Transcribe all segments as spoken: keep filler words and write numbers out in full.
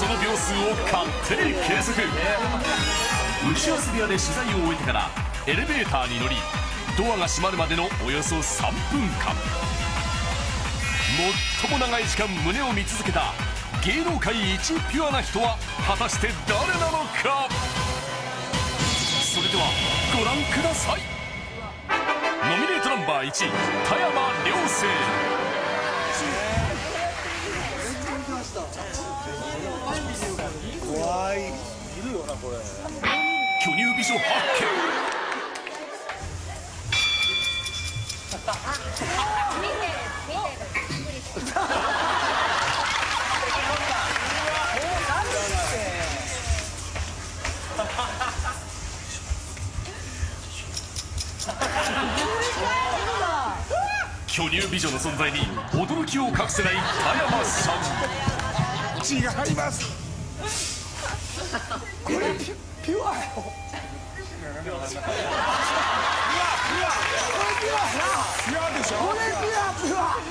その秒数を勝手に計測。打ち合わせ部屋で取材を終えてからエレベーターに乗り、ドアが閉まるまでのおよそさんぷんかん、最も長い時間胸を見続けた芸能界一ピュアな人は果たして誰なのか。それではご覧ください。ノミネートナンバーいち、田山涼成。 怖い。いるよなこれ。 巨乳美女発見。 見てる見てる。 巨乳美女の存在に驚きを隠せない田山さん。 違います。これピュピュアよ。ピュアピュアピュアでしょ。これピュアピュア。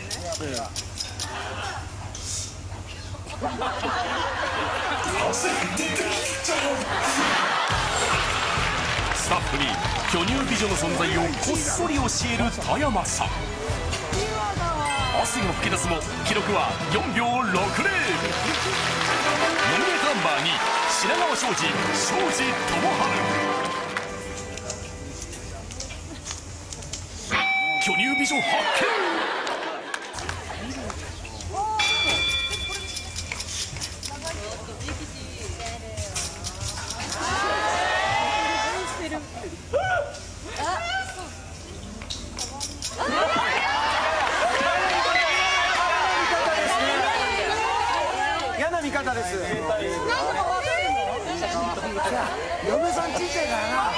スタッフに巨乳美女の存在をこっそり教える田山さん。汗が噴き出すも記録はよんびょうろくぜろ。ノミネートナンバーに品川庄司庄司智春。巨乳美女発見。 嫌な見方です。嫁さんちっちゃいからな。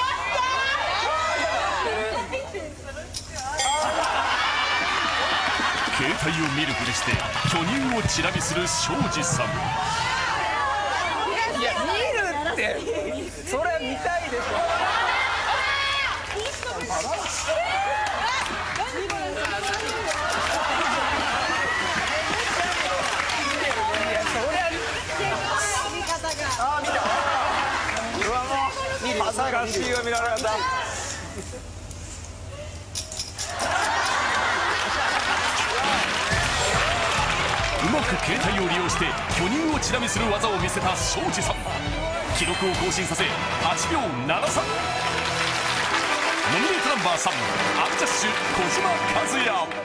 携帯を見るふりして巨乳をチラ見する庄司さん。 いや見るって、それは見たいでしょ。あ、見た。うわもう恥ずかしいよ、見られなかった。 うまく携帯を利用して巨乳をチラ見する技を見せた庄司さん。記録を更新させはちびょうななさん。ノミネートナンバーさん、アンジャッシュ小島和也。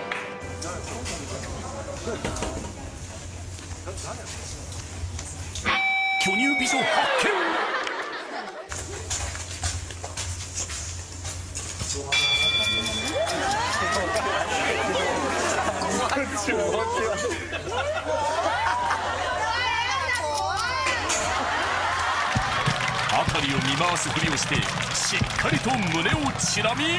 巨乳美女発見。辺りを見回すふりをしてしっかりと胸をチラ見。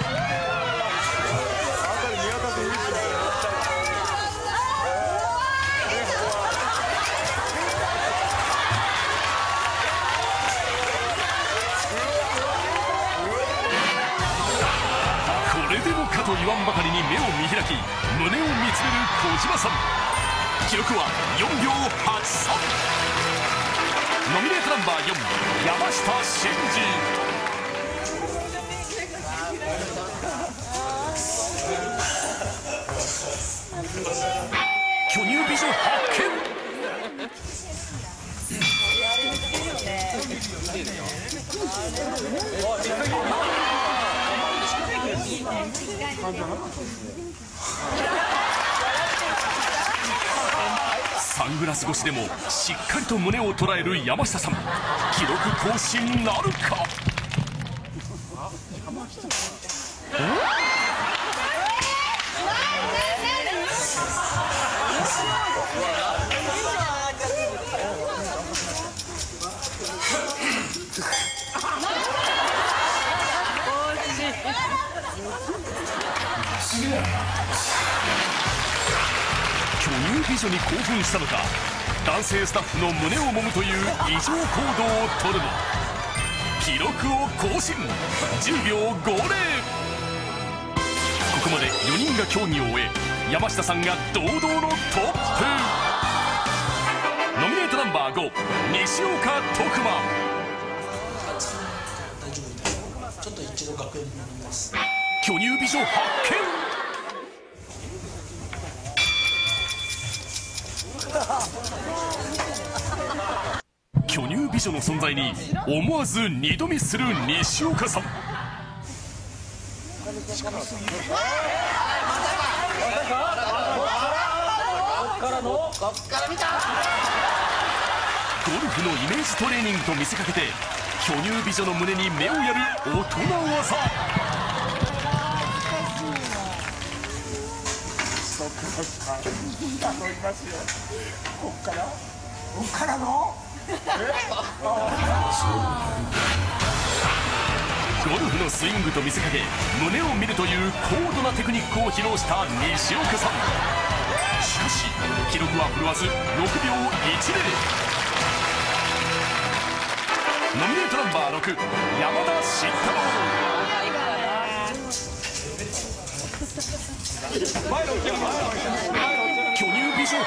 これでもかと言わんばかりに目を見開き胸を見つめる小島さん。記録はよんびょうはちさん。ノミネートナンバーよん、山下真司。巨乳美女発見。サングラス越しでもしっかりと胸を捉える山下さん。記録更新なるか。巨乳美女に興奮したのか男性スタッフの胸を揉むという異常行動をとるも記録を更新。じゅうびょうごぜろ。ここまでよにんが競技を終え山下さんが堂々のトップ。ノミネートナナンバーご西岡徳馬。 ちょっと一度楽屋に戻ります。 巨乳美女発見。巨乳美女の存在に思わず二度見する西岡さん。ゴルフのイメージトレーニングと見せかけて巨乳美女の胸に目をやる大人技。 こっからこっからのゴルフのスイングと見せかけ胸を見るという高度なテクニックを披露した西岡さん。しかし記録は振るわずろくびょういちゼロ。ノミネートナンバーろく山田慎太郎。巨乳美女発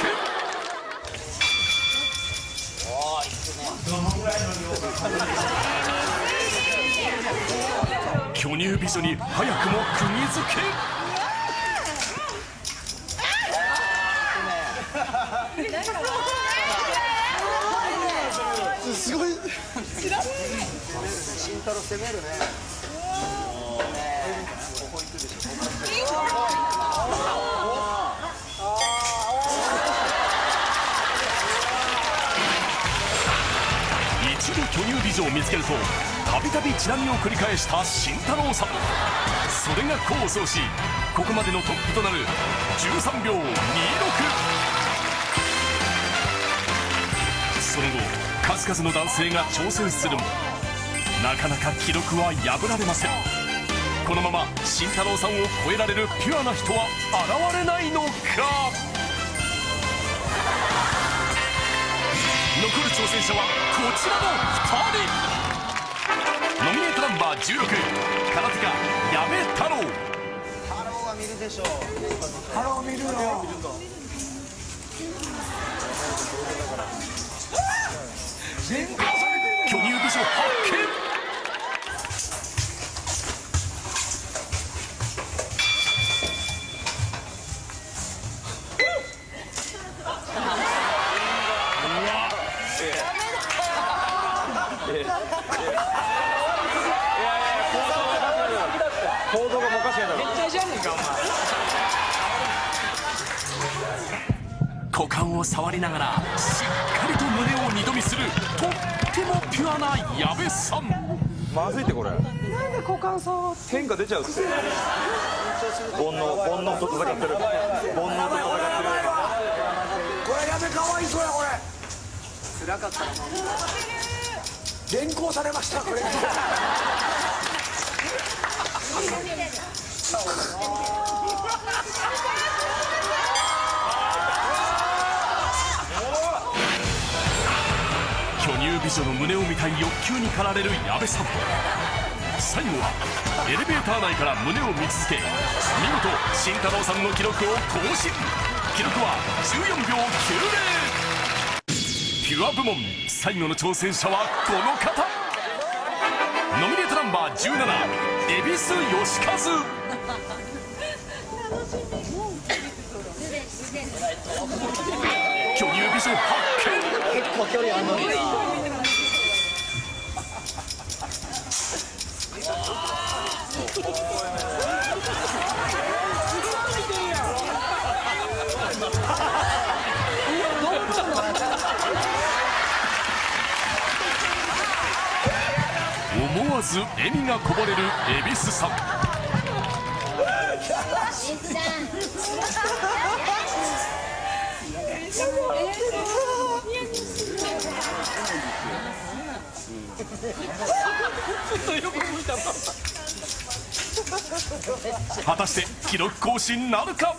見。巨乳美女に早くも釘付け。 すごい。慎太郎攻めるね。 一度巨乳美女を見つけるとたびたびチラ見を繰り返した慎太郎さん。それが功を奏しここまでのトップとなるじゅうさんびょうにじゅうろく。その後数々の男性が挑戦するもなかなか記録は破られません。このまま慎太郎さんを超えられるピュアな人は現れないのか。残る挑戦者はこちらのふたり。ノミネートナンバーじゅうろく空手家矢部太郎。 太郎は見るでしょう。太郎見るよ。 巨乳美女発見。 行動がおかしいだろ。めっちゃじゃねえかお前。 股間を触りながらしっかりと胸を二度見するとってもピュアな矢部さん。 まずいってこれ。なんで股間触って変化出ちゃうって。煩悩煩悩と戦ってる。煩悩と戦ってる。 これやべかわいそうやこれ。辛かった。連行されましたこれ。 巨乳美女の胸を見たい欲求に駆られる矢部さん。最後はエレベーター内から胸を見続け見事慎太郎さんの記録を更新。記録はじゅうよんびょうきゅうゼロ。ピュア部門最後の挑戦者はこの方。ノミネートナンバーじゅうなな恵比寿義和。巨乳美女発見。 結構距離あんのにな。 思わず笑みがこぼれる恵比寿さん。果たして記録更新なるか。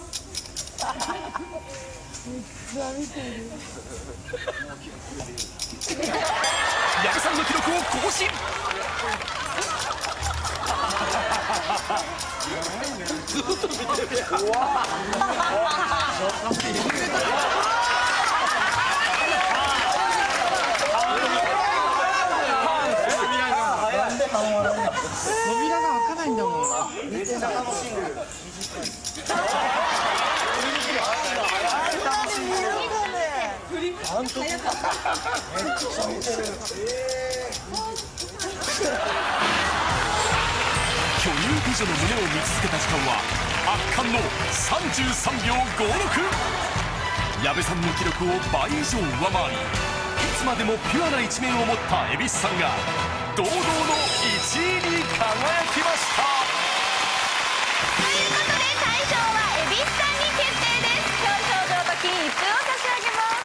矢部さんの記録を更新。ずっと見てる。 ちゃ楽しんでる。 巨乳美女の胸を見続けた時間は圧巻のさんじゅうさんびょうごろく。矢部さんの記録を倍以上上回り、いつまでもピュアな一面を持った蛭子さんが堂々のいちいに輝きました。